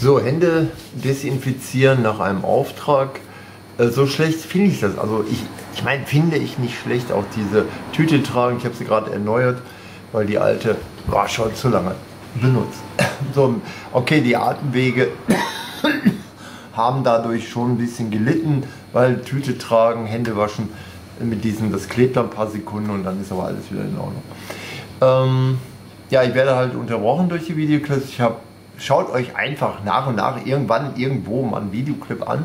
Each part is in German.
So, Hände desinfizieren nach einem Auftrag. So schlecht finde ich das. Also ich meine, finde ich nicht schlecht, auch diese Tüte tragen. Ich habe sie gerade erneuert, weil die alte war schon zu lange benutzt. So, okay, die Atemwege haben dadurch schon ein bisschen gelitten, weil Tüte tragen, Hände waschen mit diesen, das klebt dann ein paar Sekunden und dann ist aber alles wieder in Ordnung. Ja, ich werde halt unterbrochen durch die Videoclips. Schaut euch einfach nach und nach irgendwann irgendwo mal einen Videoclip an.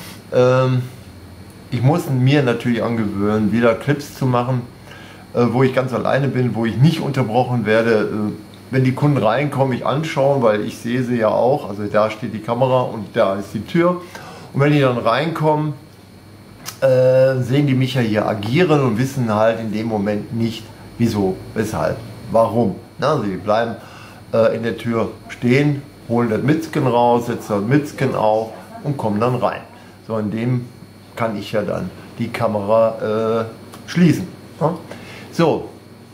Ich muss mir natürlich angewöhnen, wieder Clips zu machen, wo ich ganz alleine bin, wo ich nicht unterbrochen werde. Wenn die Kunden reinkommen, ich anschauen, weil ich sehe sie ja auch. Also da steht die Kamera und da ist die Tür. Und wenn die dann reinkommen, sehen die mich ja hier agieren und wissen halt in dem Moment nicht, wieso, weshalb, warum. Also die bleiben in der Tür stehen, holen das Mützchen raus, setzen das Mützchen auf und kommen dann rein. So, in dem kann ich ja dann die Kamera schließen. Ja? So,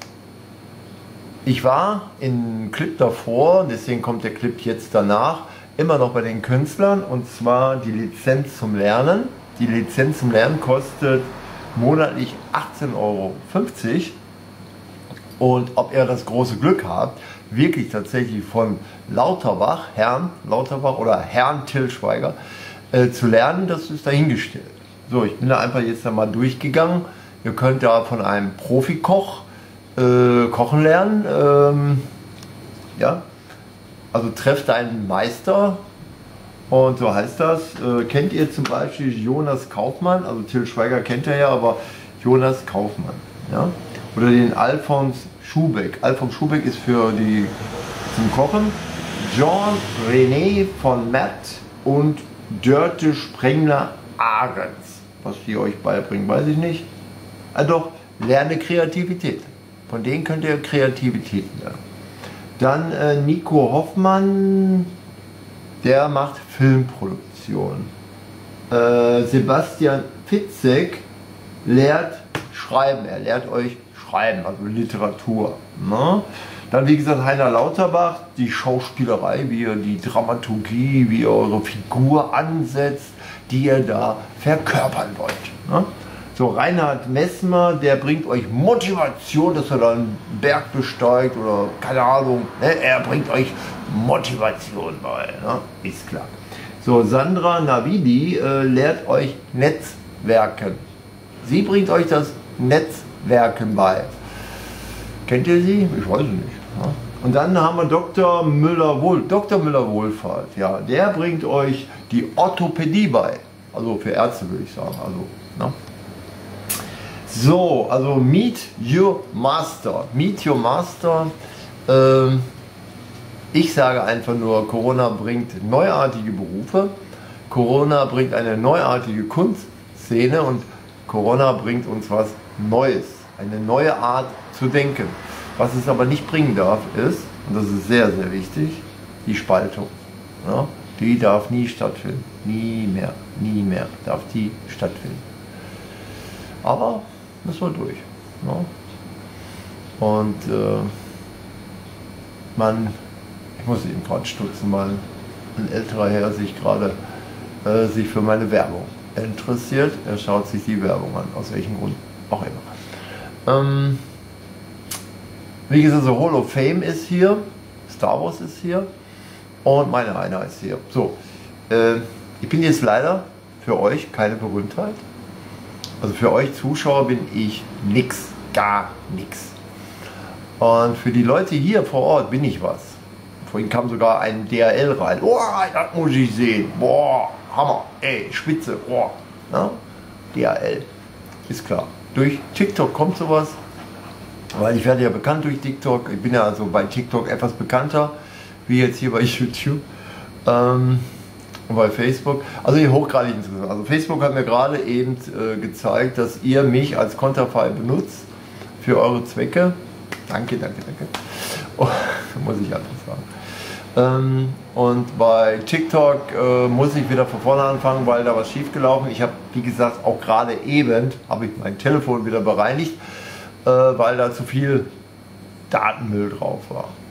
ich war im Clip davor, deswegen kommt der Clip jetzt danach, immer noch bei den Künstlern, und zwar die Lizenz zum Lernen. Die Lizenz zum Lernen kostet monatlich 18,50 Euro. Und ob ihr das große Glück habt, wirklich tatsächlich von Lauterbach, Herrn Lauterbach oder Herrn Till Schweiger zu lernen, das ist dahingestellt. So, ich bin da einfach jetzt mal durchgegangen. Ihr könnt da von einem Profikoch kochen lernen. Ja, also trefft einen Meister. Und so heißt das. Kennt ihr zum Beispiel Jonas Kaufmann? Also Till Schweiger kennt ihr ja, aber Jonas Kaufmann. Ja? Oder den Alfons Schubeck. Alfons Schubeck ist für die zum Kochen. Jean René von Matt und Dörte Sprengler Ahrens. Was die euch beibringen, weiß ich nicht. Doch, lerne Kreativität. Von denen könnt ihr Kreativität lernen. Dann Nico Hoffmann, der macht Filmproduktion. Sebastian Fitzek lehrt Schreiben. Er lehrt euch Schreiben, also Literatur. Ne? Dann, wie gesagt, Heiner Lauterbach, die Schauspielerei, wie ihr die Dramaturgie, wie ihr eure Figur ansetzt, die ihr da verkörpern wollt. Ne? So, Reinhard Messmer, der bringt euch Motivation, dass ihr dann einen Berg besteigt oder keine Ahnung. Ne? Er bringt euch Motivation bei, ne? Ist klar. So, Sandra Navidi lehrt euch Netzwerken. Sie bringt euch das Netzwerken bei. Kennt ihr sie? Ich weiß es nicht. Ja? Und dann haben wir Dr. Müller-Wohlfahrt. Ja, der bringt euch die Orthopädie bei. Also für Ärzte würde ich sagen. Also, ne? So, also Meet Your Master. Meet Your Master. Ich sage einfach nur, Corona bringt neuartige Berufe. Corona bringt eine neuartige Kunstszene und Corona bringt uns was Neues. Eine neue Art zu denken. Was es aber nicht bringen darf, ist, und das ist sehr, sehr wichtig, die Spaltung. Ja? Die darf nie stattfinden. Nie mehr darf die stattfinden. Aber müssen wir durch. Ja? Und ich muss eben gerade stutzen, weil ein älterer Herr sich gerade sich für meine Werbung interessiert. Er schaut sich die Werbung an, aus welchem Grund auch immer. Wie gesagt, so Hall of Fame ist hier, Star Wars ist hier und meine Einheit ist hier. So, ich bin jetzt leider für euch keine Berühmtheit. Also für euch Zuschauer bin ich nix, gar nix. Und für die Leute hier vor Ort bin ich was. Vorhin kam sogar ein DHL rein. Oh, das muss ich sehen. Boah, Hammer, ey, Spitze, boah. Na? DHL, ist klar. Durch TikTok kommt sowas, weil ich werde ja bekannt durch TikTok. Ich bin ja also bei TikTok etwas bekannter, wie jetzt hier bei YouTube und bei Facebook. Also hier hochgradig interessant. Also Facebook hat mir gerade eben gezeigt, dass ihr mich als Konterfei benutzt für eure Zwecke. Danke. Oh, muss ich einfach sagen. Und bei TikTok muss ich wieder von vorne anfangen, weil da was schief gelaufen. Ich habe, wie gesagt, auch gerade eben habe ich mein Telefon wieder bereinigt, weil da zu viel Datenmüll drauf war.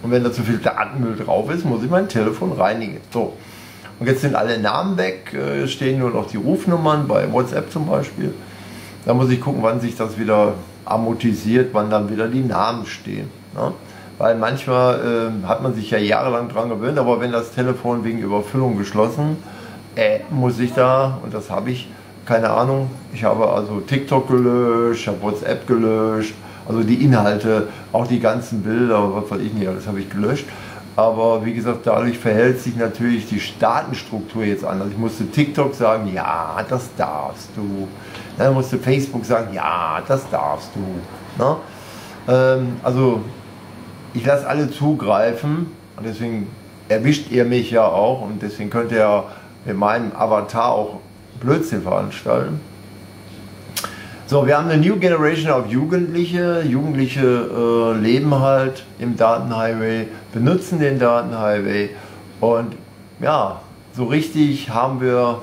Und wenn da zu viel Datenmüll drauf ist, muss ich mein Telefon reinigen. So. Und jetzt sind alle Namen weg, stehen nur noch die Rufnummern, bei WhatsApp zum Beispiel. Da muss ich gucken, wann sich das wieder amortisiert, wann dann wieder die Namen stehen. Ne? Weil manchmal hat man sich ja jahrelang dran gewöhnt, aber wenn das Telefon wegen Überfüllung geschlossen, muss ich da, und das habe ich, keine Ahnung, ich habe also TikTok gelöscht, ich habe WhatsApp gelöscht, also die Inhalte, auch die ganzen Bilder, was weiß ich nicht, alles habe ich gelöscht. Aber wie gesagt, dadurch verhält sich natürlich die Datenstruktur jetzt anders. Ich musste TikTok sagen, ja, das darfst du. Dann musste Facebook sagen, ja, das darfst du. Ne? Also ich lasse alle zugreifen und deswegen erwischt ihr mich ja auch und deswegen könnt ihr mit meinem Avatar auch Blödsinn veranstalten. So, wir haben eine New Generation of Jugendliche. Jugendliche leben halt im Datenhighway, benutzen den Datenhighway und ja, so richtig haben wir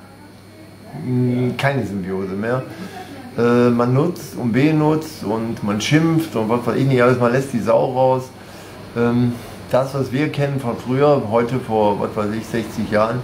keine Symbiose mehr. Man nutzt und benutzt und man schimpft und was weiß ich nicht alles, man lässt die Sau raus. Das, was wir kennen von früher, heute vor, was weiß ich, 60 Jahren,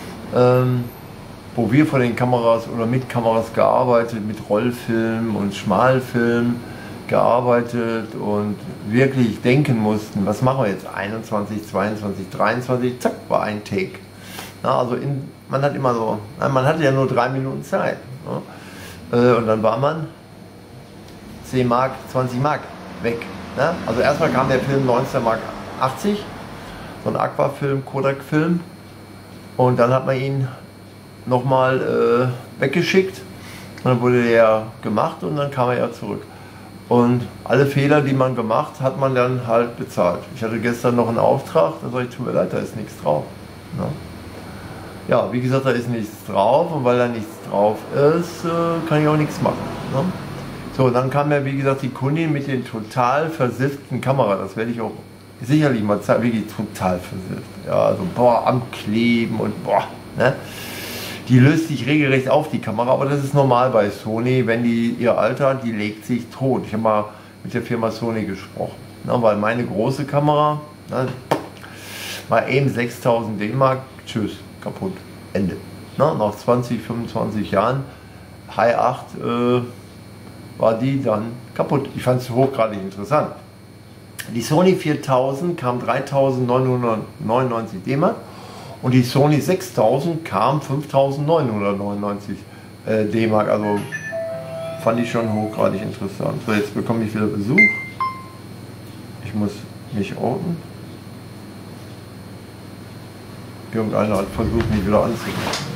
wo wir vor den Kameras oder mit Kameras gearbeitet, mit Rollfilm und Schmalfilm gearbeitet und wirklich denken mussten, was machen wir jetzt, 21, 22, 23, zack, war ein Take. Na, also man hat immer so, man hatte ja nur 3 Minuten Zeit. Ne? Und dann war man 10 Mark, 20 Mark weg. Ne? Also erstmal kam der Film 19 Mark 80, so ein Aquafilm, Kodak-Film, und dann hat man ihn nochmal weggeschickt und dann wurde der gemacht und dann kam er ja zurück. Und alle Fehler, die man gemacht, hat man dann halt bezahlt. Ich hatte gestern noch einen Auftrag, da sage ich, tut mir leid, da ist nichts drauf. Ne? Ja, wie gesagt, da ist nichts drauf und weil da nichts drauf ist, kann ich auch nichts machen. Ne? So, dann kam ja wie gesagt die Kundin mit den total versifften Kamera, das werde ich auch sicherlich mal zeigen, wirklich total versifft. Ja, also boah, am Kleben und boah, ne? Die löst sich regelrecht auf, die Kamera, aber das ist normal bei Sony, wenn die ihr Alter hat, die legt sich tot. Ich habe mal mit der Firma Sony gesprochen, ne? Weil meine große Kamera, ne? Mal eben 6000 D-Mark, tschüss, kaputt, Ende. Ne? Nach 20, 25 Jahren, High 8, war die dann kaputt. Ich fand es hochgradig interessant. Die Sony 4000 kam 3999 D-Mark und die Sony 6000 kam 5999 D-Mark. Also fand ich schon hochgradig interessant. So, jetzt bekomme ich wieder Besuch. Ich muss mich orten. Irgendeiner hat versucht, mich wieder anzurufen.